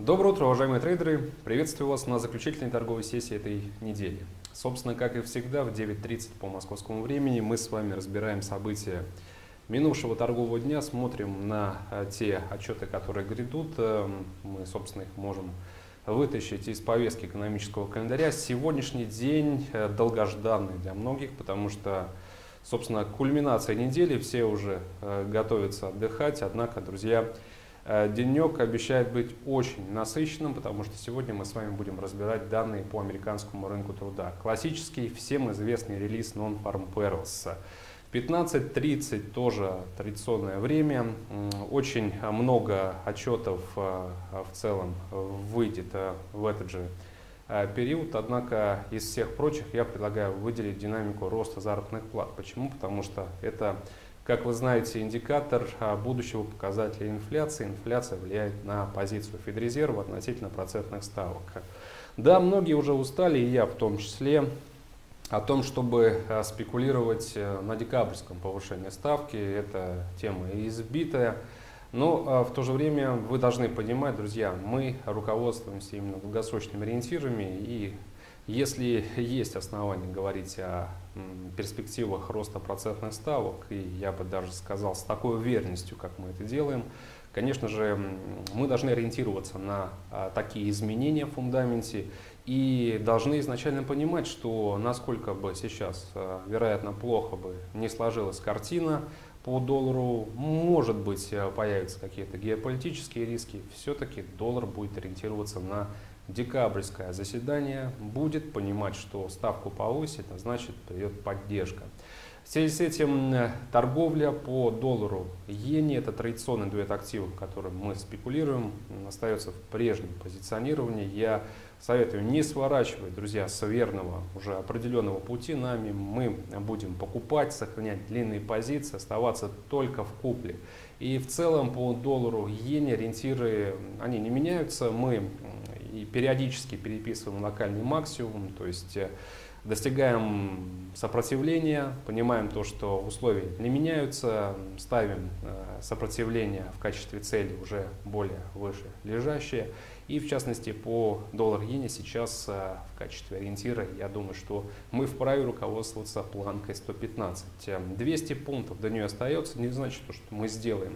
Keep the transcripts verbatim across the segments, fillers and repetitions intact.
Доброе утро, уважаемые трейдеры! Приветствую вас на заключительной торговой сессии этой недели. Собственно, как и всегда, в девять тридцать по московскому времени мы с вами разбираем события минувшего торгового дня, смотрим на те отчеты, которые грядут. Мы, собственно, их можем вытащить из повестки экономического календаря. Сегодняшний день долгожданный для многих, потому что, собственно, кульминация недели, все уже готовятся отдыхать. Однако, друзья, денек обещает быть очень насыщенным, потому что сегодня мы с вами будем разбирать данные по американскому рынку труда. Классический, всем известный релиз Non-Farm Payrolls. В пятнадцать тридцать тоже традиционное время. Очень много отчетов в целом выйдет в этот же период. Однако из всех прочих я предлагаю выделить динамику роста заработных плат. Почему? Потому что это, как вы знаете, индикатор будущего показателя инфляции. Инфляция влияет на позицию Федрезерва относительно процентных ставок. Да, многие уже устали, и я в том числе, о том, чтобы спекулировать на декабрьском повышении ставки. Эта тема избитая. Но в то же время вы должны понимать, друзья, мы руководствуемся именно долгосрочными ориентирами. И если есть основания говорить о перспективах роста процентных ставок, и я бы даже сказал с такой уверенностью, как мы это делаем, конечно же, мы должны ориентироваться на такие изменения в фундаменте и должны изначально понимать, что насколько бы сейчас, вероятно, плохо бы не сложилась картина по доллару, может быть, появятся какие-то геополитические риски, все-таки доллар будет ориентироваться на декабрьское заседание, будет понимать, что ставку повысит, а значит придет поддержка. В связи с этим торговля по доллару иене, это традиционный дуэт активов, которым мы спекулируем, остается в прежнем позиционировании. Я советую не сворачивать, друзья, с верного уже определенного пути нами. Мы будем покупать, сохранять длинные позиции, оставаться только в купле. И в целом по доллару иене ориентиры, они не меняются. Мы и периодически переписываем локальный максимум, то есть достигаем сопротивления, понимаем то, что условия не меняются, ставим сопротивление в качестве цели уже более выше лежащее. И в частности по доллар-иене сейчас в качестве ориентира, я думаю, что мы вправе руководствоваться планкой сто пятнадцать. двести пунктов до нее остается, не значит, что мы сделаем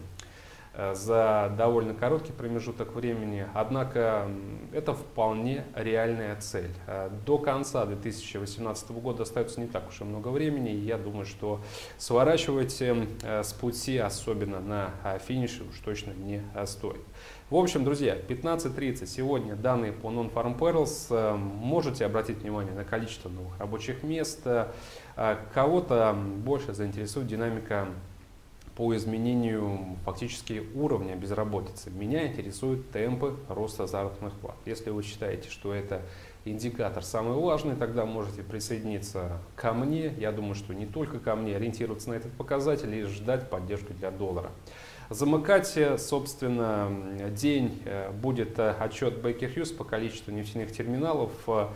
за довольно короткий промежуток времени, однако это вполне реальная цель. До конца две тысячи восемнадцатого года остается не так уж и много времени, и я думаю, что сворачивать с пути, особенно на финише, уж точно не стоит. В общем, друзья, пятнадцать тридцать сегодня данные по Non-Farm Payrolls. Можете обратить внимание на количество новых рабочих мест. Кого-то больше заинтересует динамика по изменению фактически уровня безработицы. Меня интересуют темпы роста заработных плат. Если вы считаете, что это индикатор самый важный, тогда можете присоединиться ко мне. Я думаю, что не только ко мне, ориентироваться на этот показатель и ждать поддержки для доллара. Замыкать, собственно, день будет отчет Baker Hughes по количеству нефтяных терминалов.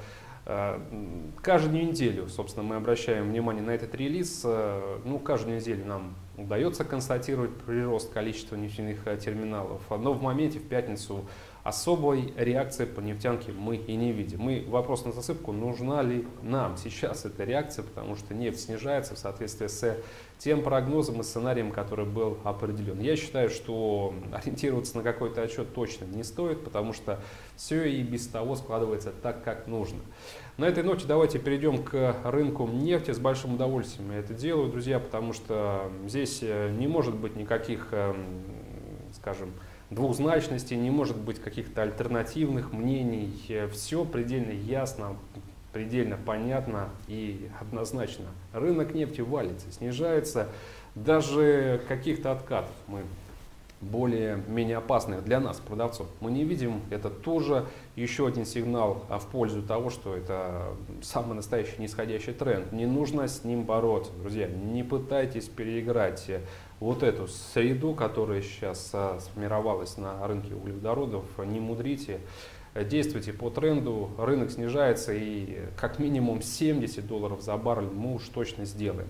Каждую неделю, собственно, мы обращаем внимание на этот релиз. Ну, каждую неделю нам удается констатировать прирост количества нефтяных терминалов, но в моменте, в пятницу, особой реакции по нефтянке мы и не видим. Мы вопрос на засыпку, нужна ли нам сейчас эта реакция, потому что нефть снижается в соответствии с тем прогнозом и сценарием, который был определен. Я считаю, что ориентироваться на какой-то отчет точно не стоит, потому что все и без того складывается так, как нужно. На этой ноте давайте перейдем к рынку нефти. С большим удовольствием я это делаю, друзья, потому что здесь не может быть никаких, скажем, двузначностей, не может быть каких-то альтернативных мнений. Все предельно ясно, предельно понятно и однозначно. Рынок нефти валится, снижается. Даже каких-то откатов мы более-менее опасных для нас, продавцов, мы не видим. Это тоже еще один сигнал в пользу того, что это самый настоящий нисходящий тренд. Не нужно с ним бороться, друзья. Не пытайтесь переиграть вот эту среду, которая сейчас сформировалась на рынке углеводородов. Не мудрите. Действуйте по тренду, рынок снижается, и как минимум семьдесят долларов за баррель мы уж точно сделаем.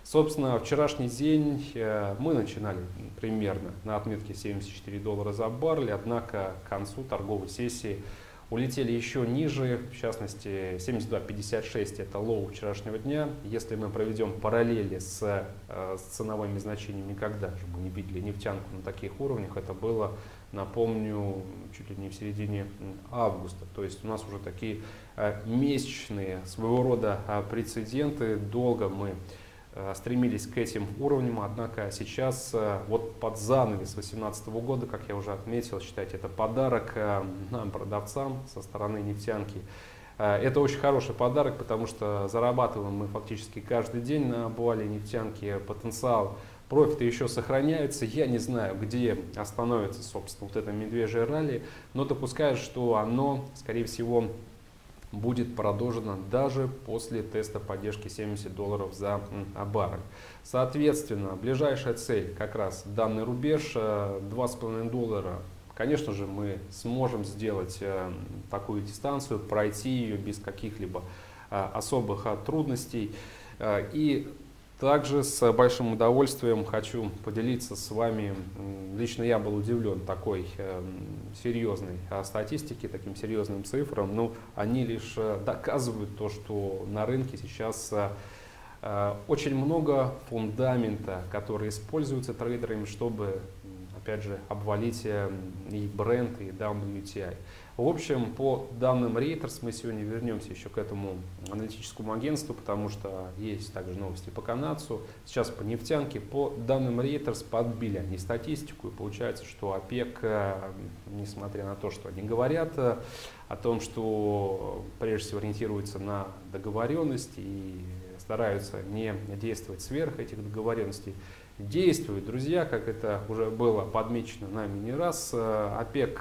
Собственно, вчерашний день мы начинали примерно на отметке семьдесят четыре доллара за баррель, однако к концу торговой сессии улетели еще ниже, в частности семьдесят два пятьдесят шесть это лоу вчерашнего дня. Если мы проведем параллели с, с ценовыми значениями, никогда же мы не видели нефтянку на таких уровнях, это было, напомню, чуть ли не в середине августа. То есть у нас уже такие месячные своего рода прецеденты, долго мы стремились к этим уровням, однако сейчас вот под занавес две тысячи восемнадцатого года, как я уже отметил, считайте, это подарок нам, продавцам, со стороны нефтянки. Это очень хороший подарок, потому что зарабатываем мы фактически каждый день на обвале нефтянки, потенциал профита еще сохраняется. Я не знаю, где остановится, собственно, вот это медвежье ралли, но допускаю, что оно, скорее всего, будет продолжено даже после теста поддержки семьдесят долларов за баррель. Соответственно, ближайшая цель как раз данный рубеж два с половиной доллара. Конечно же, мы сможем сделать такую дистанцию, пройти ее без каких-либо особых трудностей. И также с большим удовольствием хочу поделиться с вами. Лично я был удивлен такой э, серьезной э, статистике, таким серьезным цифрам. Но они лишь э, доказывают то, что на рынке сейчас э, э, очень много фундамента, который используется трейдерами, чтобы, опять же, обвалить э, и бренд, и дабл ю ти ай. В общем, по данным Reuters, мы сегодня вернемся еще к этому аналитическому агентству, потому что есть также новости по канадцу, сейчас по нефтянке. По данным Reuters подбили они статистику, и получается, что ОПЕК, несмотря на то, что они говорят о том, что прежде всего ориентируются на договоренность и стараются не действовать сверх этих договоренностей, действуют, друзья, как это уже было подмечено нами не раз. ОПЕК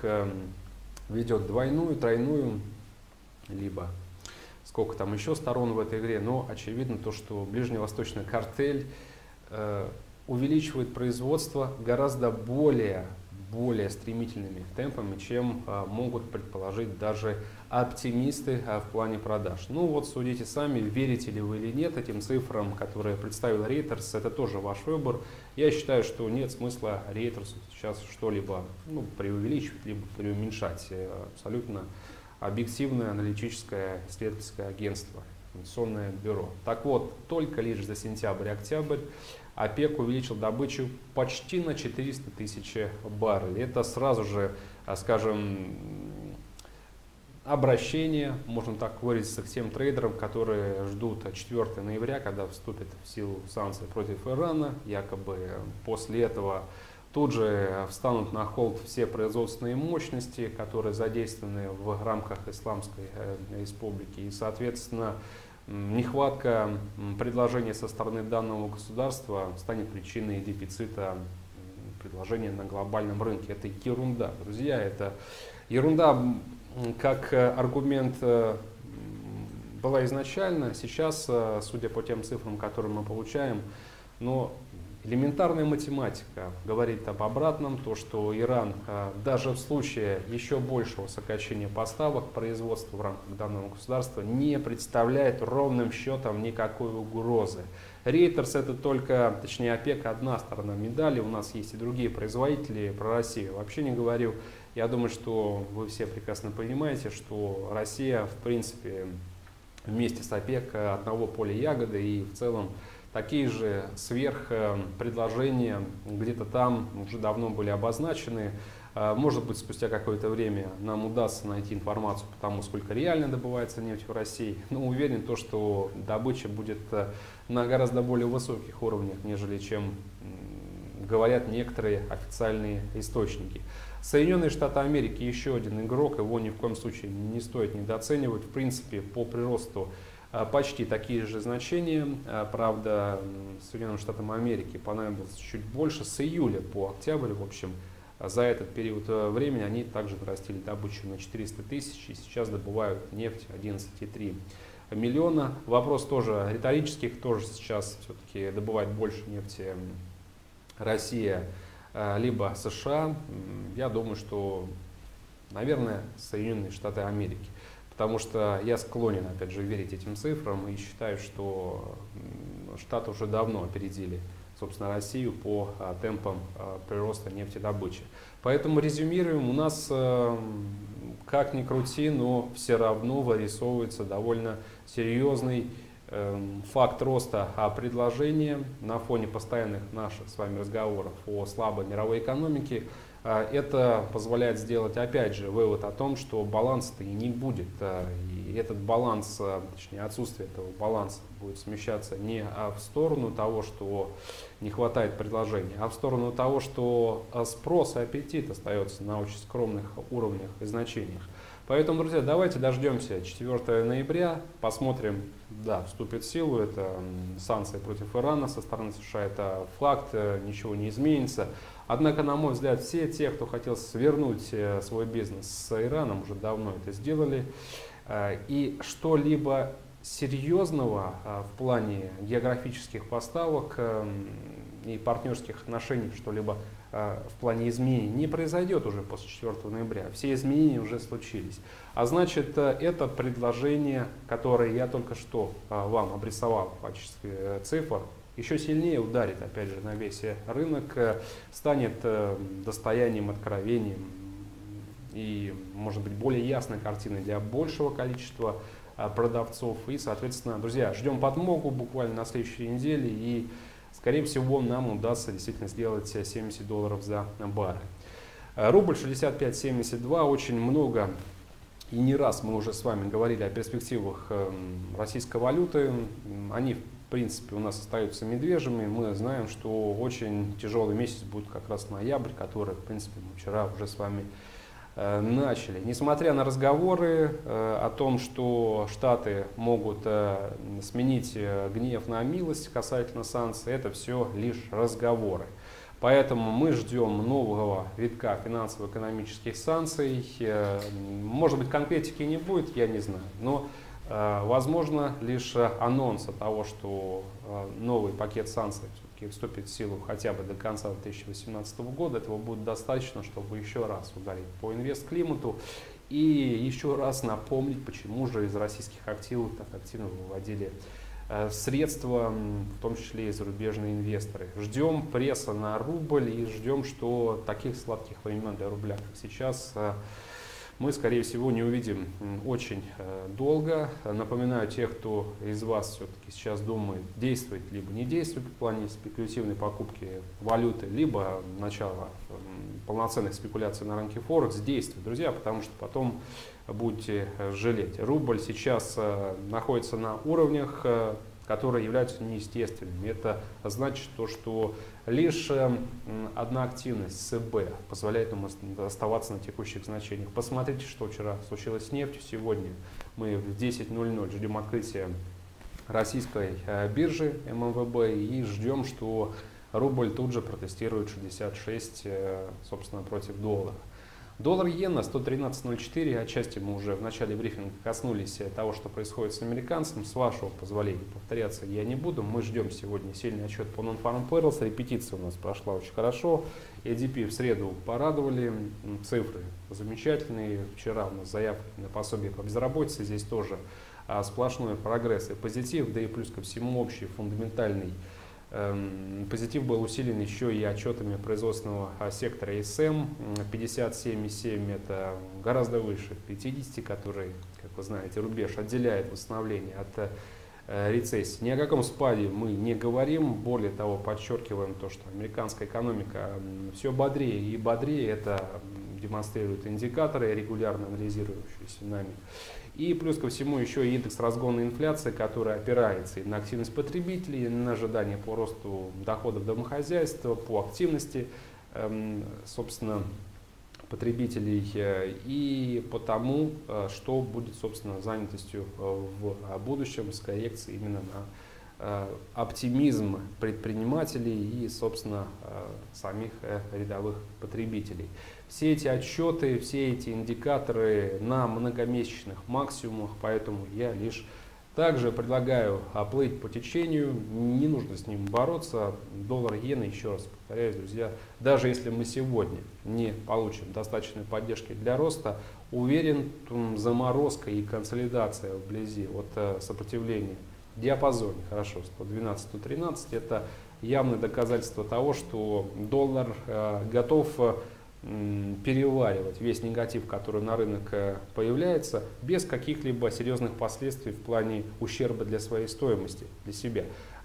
ведет двойную, тройную, либо сколько там еще сторон в этой игре, но очевидно то, что ближневосточный картель э, увеличивает производство гораздо более, более стремительными темпами, чем э, могут предположить даже оптимисты э, в плане продаж. Ну вот судите сами, верите ли вы или нет этим цифрам, которые представил Reuters, это тоже ваш выбор. Я считаю, что нет смысла Reuters сейчас что-либо ну, преувеличивать, либо преуменьшать. Абсолютно объективное аналитическое исследовательское агентство, инвестиционное бюро. Так вот, только лишь за сентябрь-октябрь ОПЕК увеличил добычу почти на четыреста тысяч баррелей. Это сразу же, скажем, обращение, можно так выразиться, к тем трейдерам, которые ждут четвёртого ноября, когда вступит в силу санкции против Ирана. Якобы после этого тут же встанут на холд все производственные мощности, которые задействованы в рамках Исламской республики. И, соответственно, нехватка предложения со стороны данного государства станет причиной дефицита предложения на глобальном рынке. Это ерунда, друзья, это ерунда. Как аргумент была изначально, сейчас, судя по тем цифрам, которые мы получаем, но элементарная математика говорит об обратном, то что Иран даже в случае еще большего сокращения поставок производства в рамках данного государства не представляет ровным счетом никакой угрозы. Reuters это только, точнее ОПЕК, одна сторона медали, у нас есть и другие производители, про Россию вообще не говорю. Я думаю, что вы все прекрасно понимаете, что Россия, в принципе, вместе с ОПЕК одного поля ягоды, и в целом такие же сверхпредложения где-то там уже давно были обозначены. Может быть, спустя какое-то время нам удастся найти информацию по тому, сколько реально добывается нефть в России. Но уверен, то, что добыча будет на гораздо более высоких уровнях, нежели чем говорят некоторые официальные источники. Соединенные Штаты Америки еще один игрок, его ни в коем случае не стоит недооценивать. В принципе, по приросту почти такие же значения. Правда, Соединенным Штатам Америки понадобилось чуть больше. С июля по октябрь, в общем, за этот период времени они также нарастили добычу на четыреста тысяч и сейчас добывают нефть одиннадцать и три миллиона. Вопрос тоже риторический, кто же сейчас все-таки добывает больше нефти, Россия либо США. Я думаю, что, наверное, Соединенные Штаты Америки. потому что я склонен, опять же, верить этим цифрам и считаю, что Штаты уже давно опередили, собственно, Россию по а, темпам а, прироста нефтедобычи. Поэтому резюмируем, у нас, а, как ни крути, но все равно вырисовывается довольно серьезный а, факт роста а, предложения на фоне постоянных наших с вами разговоров о слабой мировой экономике. А, это позволяет сделать, опять же, вывод о том, что баланса-то и не будет. А, и этот баланс, а, точнее отсутствие этого баланса будет смещаться не в сторону того, что не хватает предложения, а в сторону того, что спрос и аппетит остается на очень скромных уровнях и значениях. Поэтому, друзья, давайте дождемся четвёртого ноября, посмотрим, да, вступит в силу, это санкции против Ирана со стороны США, это факт, ничего не изменится. Однако, на мой взгляд, все те, кто хотел свернуть свой бизнес с Ираном, уже давно это сделали. И что-либо серьезного в плане географических поставок и партнерских отношений, что-либо в плане изменений не произойдет уже после четвёртого ноября. Все изменения уже случились. А значит, это предложение, которое я только что вам обрисовал в качестве цифр, еще сильнее ударит, опять же, на весь рынок, станет достоянием, откровением и, может быть, более ясной картиной для большего количества продавцов. И, соответственно, друзья, ждем подмогу буквально на следующей неделе, и, скорее всего, нам удастся действительно сделать семьдесят долларов за баррель. Рубль шестьдесят пять семьдесят два, очень много. И не раз мы уже с вами говорили о перспективах российской валюты. Они, в принципе, у нас остаются медвежьими. Мы знаем, что очень тяжелый месяц будет как раз ноябрь, который, в принципе, мы вчера уже с вами начали. Несмотря на разговоры о том, что Штаты могут сменить гнев на милость касательно санкций, это все лишь разговоры. Поэтому мы ждем нового витка финансово-экономических санкций. Может быть, конкретики не будет, я не знаю. Но возможно лишь анонс того, что новый пакет санкций все-таки вступит в силу хотя бы до конца две тысячи восемнадцатого года. Этого будет достаточно, чтобы еще раз ударить по инвестклимату и еще раз напомнить, почему же из российских активов так активно выводили средства, в том числе и зарубежные инвесторы. Ждем пресса на рубль и ждем, что таких сладких времен для рубля, как сейчас, мы, скорее всего, не увидим очень долго. Напоминаю, тех, кто из вас все-таки сейчас думает, действовать либо не действовать в плане спекулятивной покупки валюты, либо начала полноценных спекуляций на рынке Форекс, действуйте, друзья, потому что потом будете жалеть. Рубль сейчас находится на уровнях, которые являются неестественными. Это значит то, что лишь одна активность ЦБ позволяет нам оставаться на текущих значениях. Посмотрите, что вчера случилось с нефтью. Сегодня мы в десять ноль ноль ждем открытия российской биржи эм эм вэ бэ и ждем, что рубль тут же протестирует шестьдесят шесть, собственно, против доллара. Доллар-иена сто тринадцать ноль четыре, отчасти мы уже в начале брифинга коснулись того, что происходит с американцем. С вашего позволения повторяться я не буду. Мы ждем сегодня сильный отчет по Non-Farm Payrolls. Репетиция у нас прошла очень хорошо. и ди пи в среду порадовали, цифры замечательные. Вчера у нас заявки на пособие по безработице, здесь тоже сплошной прогресс и позитив, да и плюс ко всему общий фундаментальный позитив был усилен еще и отчетами производственного сектора эс эм. пятьдесят семь и семь это гораздо выше пятидесяти, который, как вы знаете, рубеж отделяет восстановление от рецессии. Ни о каком спаде мы не говорим, более того, подчеркиваем то, что американская экономика все бодрее и бодрее, это демонстрируют индикаторы, регулярно анализирующиеся нами. И плюс ко всему еще и индекс разгона инфляции, который опирается и на активность потребителей, и на ожидания по росту доходов домохозяйства, по активности, собственно, потребителей и по тому, что будет, собственно, занятостью в будущем с коррекцией именно на оптимизм предпринимателей и, собственно, самих рядовых потребителей. Все эти отчеты, все эти индикаторы на многомесячных максимумах, поэтому я лишь Также предлагаю плыть по течению, не нужно с ним бороться. Доллар-иена, еще раз повторяюсь, друзья, даже если мы сегодня не получим достаточной поддержки для роста, уверен, заморозка и консолидация вблизи от сопротивления в диапазоне, хорошо, сто двенадцать — сто тринадцать, это явное доказательство того, что доллар готов переваривать весь негатив, который на рынок появляется, без каких-либо серьезных последствий в плане ущерба для своей стоимости, для себя.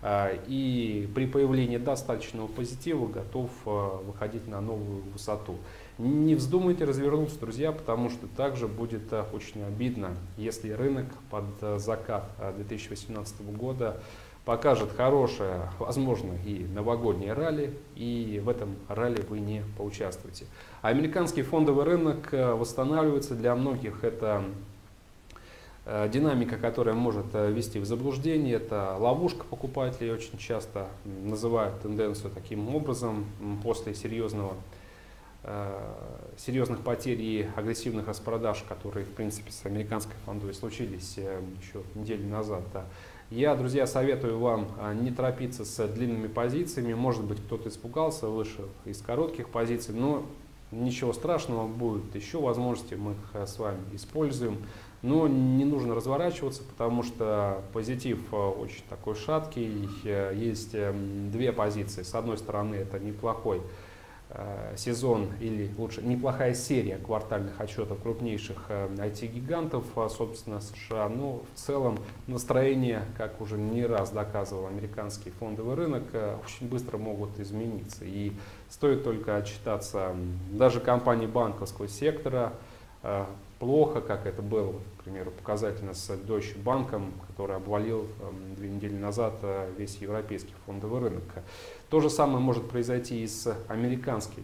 И при появлении достаточного позитива готов выходить на новую высоту. Не вздумайте развернуться, друзья, потому что также будет очень обидно, если рынок под закат две тысячи восемнадцатого года покажет хорошее, возможно, и новогоднее ралли, и в этом ралли вы не поучаствуете. Американский фондовый рынок восстанавливается. Для многих это динамика, которая может ввести в заблуждение, это ловушка покупателей, очень часто называют тенденцию таким образом после серьезного, серьезных потерь и агрессивных распродаж, которые, в принципе, с американской фондовой случились еще неделю назад. Я, друзья, советую вам не торопиться с длинными позициями. Может быть, кто-то испугался, вышел из коротких позиций, но ничего страшного, будет еще возможности, мы их с вами используем. Но не нужно разворачиваться, потому что позитив очень такой шаткий. Есть две позиции. С одной стороны, это неплохой сезон, или лучше неплохая серия квартальных отчетов крупнейших ай ти-гигантов, собственно, США. Но в целом настроение, как уже не раз доказывал американский фондовый рынок, очень быстро могут измениться. И стоит только отчитаться даже компании банковского сектора плохо, как это было, к примеру, показательно с Deutsche Bank, который обвалил две недели назад весь европейский фондовый рынок. То же самое может произойти и с американской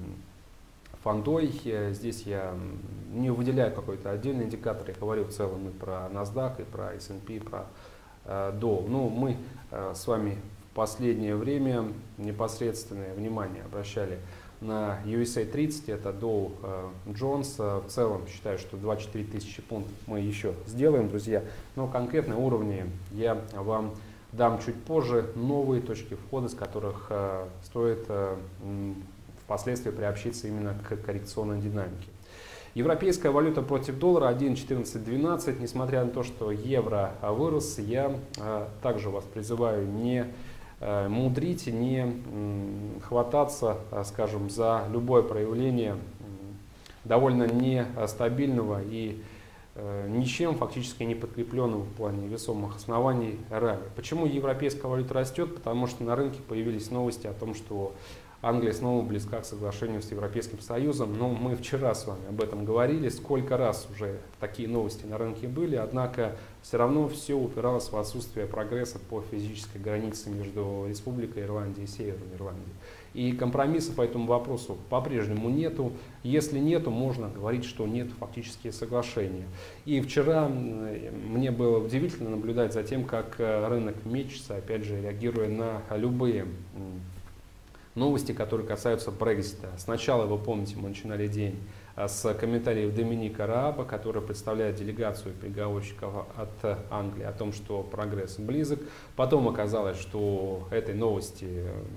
фондой. Здесь я не выделяю какой-то отдельный индикатор, я говорю в целом и про NASDAQ, и про эс энд пи, и про Dow. Но мы с вами в последнее время непосредственное внимание обращали на ю эс эй тридцать, это Dow Jones. В целом считаю, что двадцать четыре тысячи пунктов мы еще сделаем, друзья. Но конкретные уровни я вам дам чуть позже, новые точки входа, с которых э, стоит э, впоследствии приобщиться именно к коррекционной динамике. Европейская валюта против доллара один четырнадцать двенадцать. Несмотря на то, что евро вырос, я э, также вас призываю не э, мудрить, не э, хвататься, э, скажем, за любое проявление э, довольно нестабильного и ничем фактически не подкрепленного в плане весомых оснований ралли. Почему европейская валюта растет? Потому что на рынке появились новости о том, что Англия снова близка к соглашению с Европейским Союзом. Но мы вчера с вами об этом говорили, сколько раз уже такие новости на рынке были, однако все равно все упиралось в отсутствие прогресса по физической границе между Республикой Ирландии и Северной Ирландией. И компромисса по этому вопросу по-прежнему нету. Если нету, можно говорить, что нет фактически соглашения. И вчера мне было удивительно наблюдать за тем, как рынок мечется, опять же, реагируя на любые новости, которые касаются Брексита. Сначала, вы помните, мы начинали день с комментариев Доминика Рааба, который представляет делегацию переговорщиков от Англии, о том, что прогресс близок. Потом оказалось, что этой новости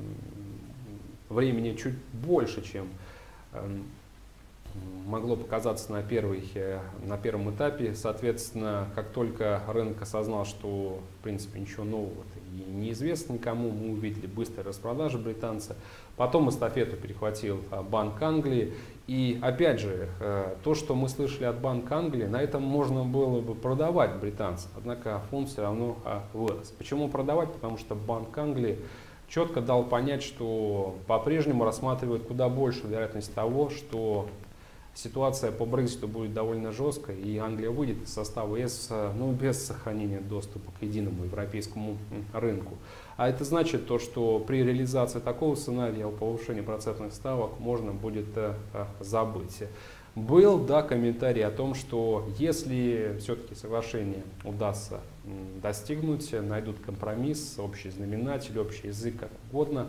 времени чуть больше, чем могло показаться на, первый, на первом этапе. Соответственно, как только рынок осознал, что в принципе ничего нового и неизвестно никому, мы увидели быстрые распродажи британца. Потом эстафету перехватил Банк Англии. И опять же, то, что мы слышали от Банка Англии, на этом можно было бы продавать британцев. Однако фунт все равно вырос. Почему продавать? Потому что Банк Англии четко дал понять, что по-прежнему рассматривают куда больше вероятность того, что ситуация по Брекситу будет довольно жесткой, и Англия выйдет из состава ЕС, ну, без сохранения доступа к единому европейскому рынку. А это значит то, что при реализации такого сценария о повышении процентных ставок можно будет забыть. Был, да, комментарий о том, что если все-таки соглашение удастся достигнуть, найдут компромисс, общий знаменатель, общий язык, как угодно,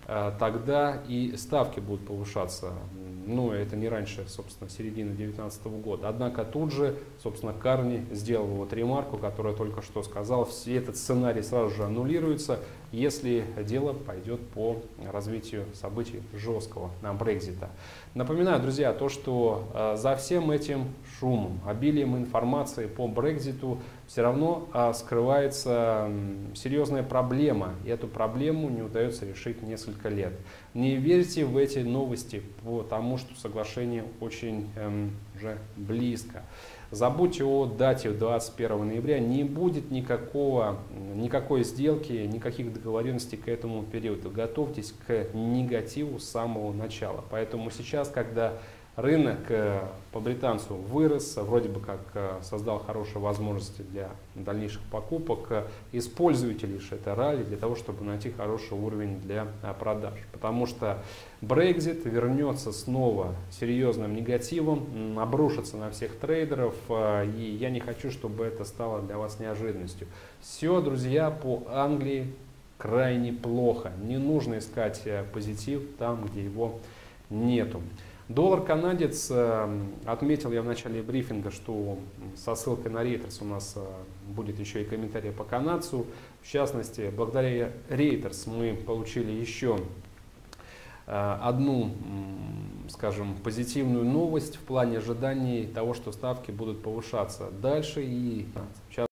тогда и ставки будут повышаться. Ну, это не раньше, собственно, середины две тысячи девятнадцатого года. Однако тут же, собственно, Карни сделал вот ремарку, которую я только что сказал. Все этот сценарий сразу же аннулируется, если дело пойдет по развитию событий жесткого на Брексита. Напоминаю, друзья, то, что э, за всем этим шумом, обилием информации по Брекситу все равно э, скрывается э, серьезная проблема. И эту проблему не удается решить несколько лет. Не верьте в эти новости, потому что соглашение очень э, уже близко. Забудьте о дате двадцать первого ноября, не будет никакого, никакой сделки, никаких договоренностей к этому периоду. Готовьтесь к негативу с самого начала. Поэтому сейчас, когда рынок по британцу вырос, вроде бы как создал хорошие возможности для дальнейших покупок, используйте лишь это ралли для того, чтобы найти хороший уровень для продаж. Потому что Brexit вернется снова серьезным негативом, обрушится на всех трейдеров, и я не хочу, чтобы это стало для вас неожиданностью. Все, друзья, по Англии крайне плохо. Не нужно искать позитив там, где его нету. Доллар-канадец, отметил я в начале брифинга, что со ссылкой на Reuters у нас будет еще и комментарий по канадцу. В частности, благодаря Reuters мы получили еще одну, скажем, позитивную новость в плане ожиданий того, что ставки будут повышаться дальше. И в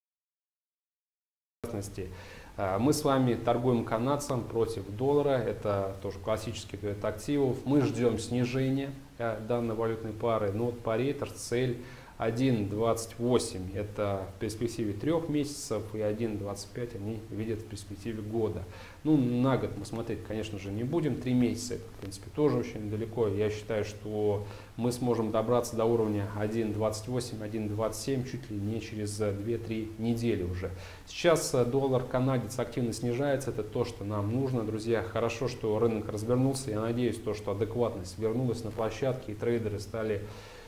частности, мы с вами торгуем канадцем против доллара, это тоже классический дуэт активов. Мы ждем снижения данной валютной пары, но вот по Reuters цель один двадцать восемь, это в перспективе трех месяцев, и один двадцать пять они видят в перспективе года. Ну, на год мы смотреть, конечно же, не будем, три месяца, это, в принципе, тоже очень далеко. Я считаю, что мы сможем добраться до уровня один двадцать восемь, один двадцать семь чуть ли не через две-три недели уже. Сейчас доллар-канадец активно снижается, это то, что нам нужно, друзья. Хорошо, что рынок развернулся, я надеюсь, то, что адекватность вернулась на площадке, и трейдеры стали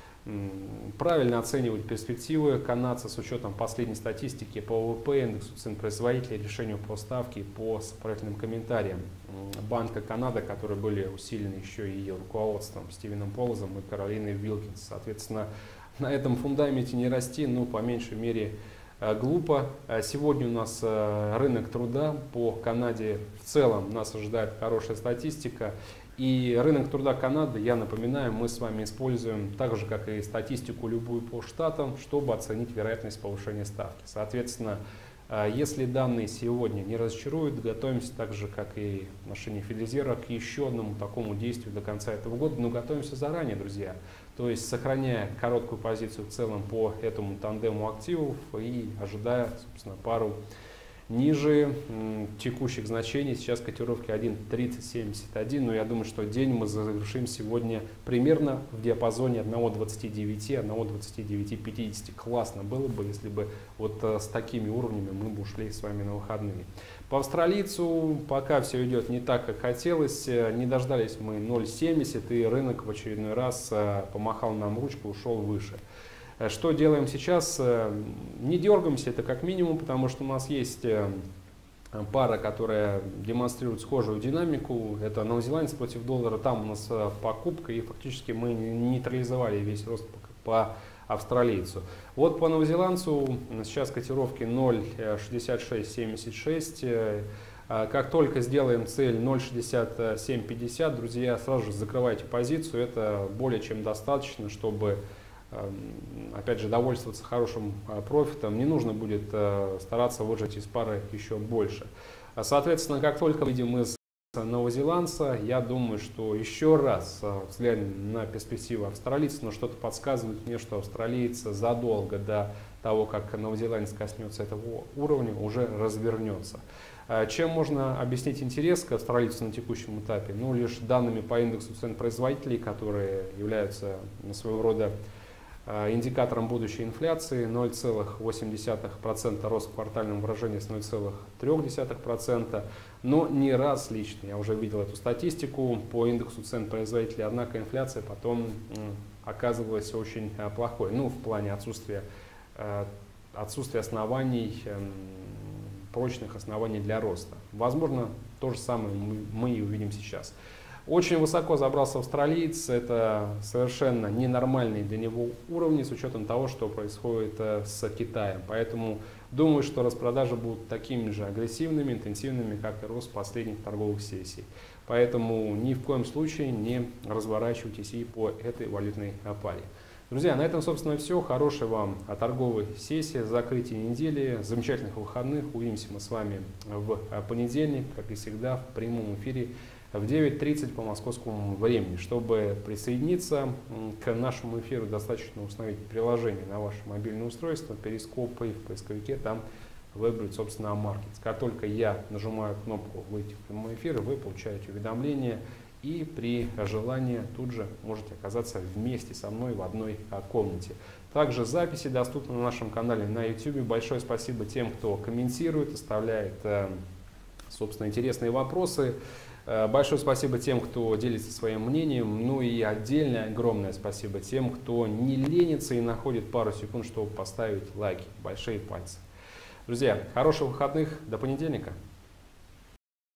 правильно оценивать перспективы канадца с учетом последней статистики по ВВП, индексу цен производителей, решению по ставке, по сопроводительным комментариям Банка Канады, которые были усилены еще и ее руководством Стивеном Полозом и Каролиной Вилкинс. Соответственно, на этом фундаменте не расти, ну, по меньшей мере, глупо. Сегодня у нас рынок труда по Канаде в целом, нас ожидает хорошая статистика. И рынок труда Канады, я напоминаю, мы с вами используем так же, как и статистику любую по штатам, чтобы оценить вероятность повышения ставки. Соответственно, если данные сегодня не разочаруют, готовимся так же, как и в отношении Федрезерва, к еще одному такому действию до конца этого года. Но готовимся заранее, друзья. То есть сохраняя короткую позицию в целом по этому тандему активов и ожидая, собственно, пару ниже м, текущих значений. Сейчас котировки один тридцать семьдесят один, но я думаю, что день мы завершим сегодня примерно в диапазоне один двадцать девять, один двадцать девять пятьдесят. Классно было бы, если бы вот а, с такими уровнями мы бы ушли с вами на выходные. По австралийцу пока все идет не так, как хотелось. Не дождались мы ноль семьдесят, и рынок в очередной раз а, помахал нам ручку, ушел выше. Что делаем сейчас? Не дергаемся, это как минимум, потому что у нас есть пара, которая демонстрирует схожую динамику. Это новозеландец против доллара, там у нас покупка, и фактически мы нейтрализовали весь рост по австралийцу. Вот по новозеландцу сейчас котировки ноль шестьдесят шесть семьдесят шесть. Как только сделаем цель ноль шестьдесят семь пятьдесят, друзья, сразу же закрывайте позицию. Это более чем достаточно, чтобы, опять же, довольствоваться хорошим профитом. Не нужно будет стараться выжать из пары еще больше. Соответственно, как только выйдем из новозеландца, я думаю, что еще раз взглянем на перспективу австралийца, но что-то подсказывает мне, что австралиец задолго до того, как новозеландец коснется этого уровня, уже развернется. Чем можно объяснить интерес к австралийцу на текущем этапе? Ну, лишь данными по индексу цен производителей, которые являются своего рода индикатором будущей инфляции. Ноль целых восемь десятых процента рост в квартальном выражении с ноль целых три десятых процента. Но не раз лично я уже видел эту статистику по индексу цен производителей, однако инфляция потом оказывалась очень плохой. Ну, в плане отсутствия, отсутствия оснований, прочных оснований для роста. Возможно, То же самое мы, мы и увидим сейчас. Очень высоко забрался австралиец, это совершенно ненормальные для него уровни с учетом того, что происходит с Китаем. Поэтому думаю, что распродажи будут такими же агрессивными, интенсивными, как и рост последних торговых сессий. Поэтому ни в коем случае не разворачивайтесь и по этой валютной паре. Друзья, на этом, собственно, все. Хорошей вам торговой сессии, закрытия недели, замечательных выходных. Увидимся мы с вами в понедельник, как и всегда, в прямом эфире в девять тридцать по московскому времени. Чтобы присоединиться к нашему эфиру, достаточно установить приложение на ваше мобильное устройство, перископ, и в поисковике там выбрать, собственно, Markets. Как только я нажимаю кнопку «Выйти в прямой эфир», вы получаете уведомление и при желании тут же можете оказаться вместе со мной в одной комнате. Также записи доступны на нашем канале на YouTube. Большое спасибо тем, кто комментирует, оставляет, собственно, интересные вопросы. Большое спасибо тем, кто делится своим мнением. Ну и отдельное огромное спасибо тем, кто не ленится и находит пару секунд, чтобы поставить лайки. Большие пальцы. Друзья, хороших выходных. До понедельника.